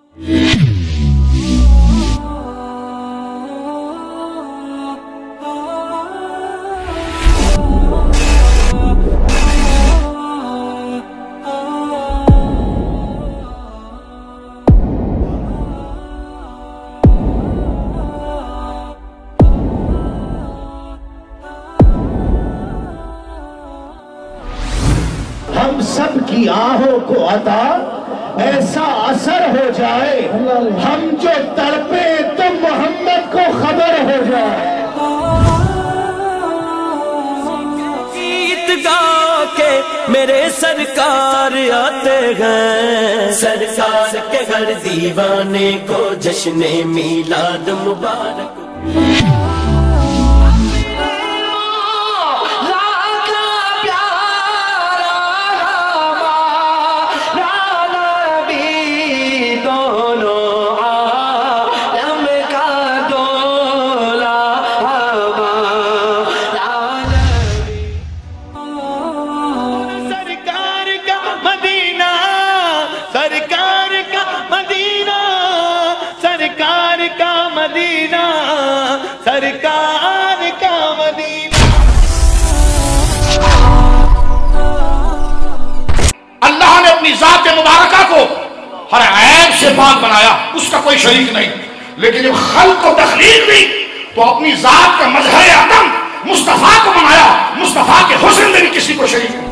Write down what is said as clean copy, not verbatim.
हम सब की आहों को अता ऐसा असर हो जाए, हम जो तड़पे तो मोहम्मद को खबर हो जाए। गीत गा के मेरे सरकार आते हैं, सरकार के घर दीवाने को जश्न मीलाद मुबारक। सरकार का मदीना। अल्लाह ने अपनी जात मुबारका को हर ऐब से पाक बनाया, उसका कोई शरीक नहीं। लेकिन जब खल्क को तखलीक दी तो अपनी जात का मजहर आदम मुस्तफा को बनाया, मुस्तफा के हुस्न में भी किसी को शरीक नहीं।